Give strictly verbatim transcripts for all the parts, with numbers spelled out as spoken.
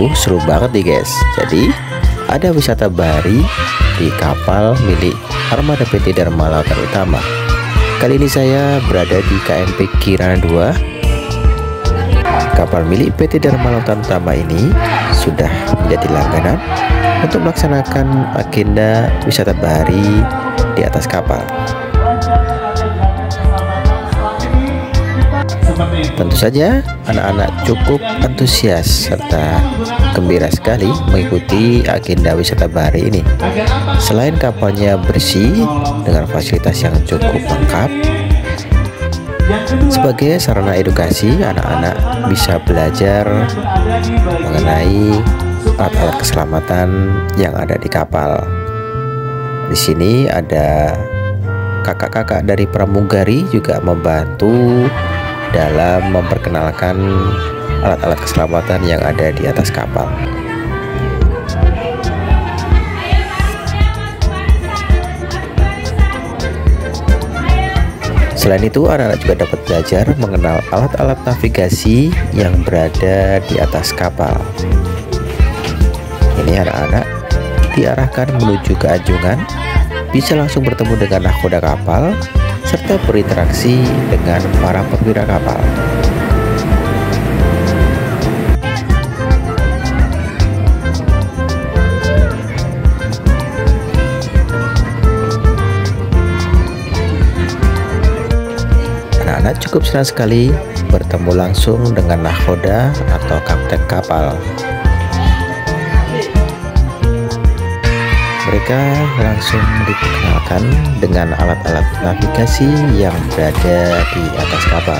sungguh seru banget nih guys. Jadi ada wisata bahari di kapal milik Armada P T Dharma Lautan Utama. Kali ini saya berada di K M P Kirana dua. Kapal milik P T Dharma Lautan Utama ini sudah menjadi langganan untuk melaksanakan agenda wisata bahari di atas kapal. Tentu saja anak-anak cukup antusias serta gembira sekali mengikuti agenda wisata bahari ini. Selain kapalnya bersih dengan fasilitas yang cukup lengkap, sebagai sarana edukasi, anak-anak bisa belajar mengenai alat-alat keselamatan yang ada di kapal. Di sini ada kakak-kakak dari pramugari juga membantu dalam memperkenalkan alat-alat keselamatan yang ada di atas kapal. Selain itu, anak-anak juga dapat belajar mengenal alat-alat navigasi yang berada di atas kapal. Ini anak-anak diarahkan menuju ke anjungan, bisa langsung bertemu dengan nahkoda kapal serta berinteraksi dengan para perwira kapal. Anak-anak cukup senang sekali bertemu langsung dengan nahkoda atau kapten kapal. Mereka langsung diperkenalkan dengan alat-alat navigasi yang berada di atas kapal.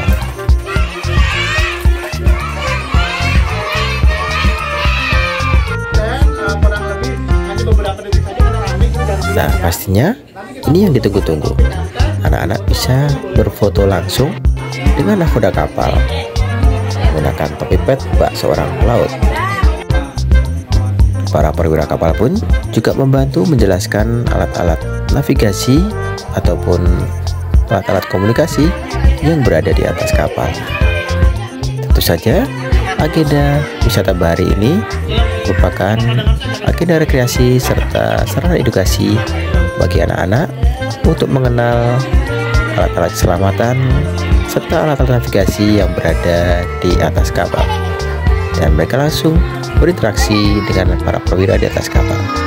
Nah, pastinya ini yang ditunggu-tunggu. Anak-anak bisa berfoto langsung dengan nahkoda kapal menggunakan topi pet bak seorang pelaut. Para perwira kapal pun juga membantu menjelaskan alat-alat navigasi ataupun alat-alat komunikasi yang berada di atas kapal. Tentu saja agenda wisata bahari ini merupakan agenda rekreasi serta sarana edukasi bagi anak-anak untuk mengenal alat-alat keselamatan serta alat-alat navigasi yang berada di atas kapal, dan mereka langsung berinteraksi dengan para perwira di atas kapal.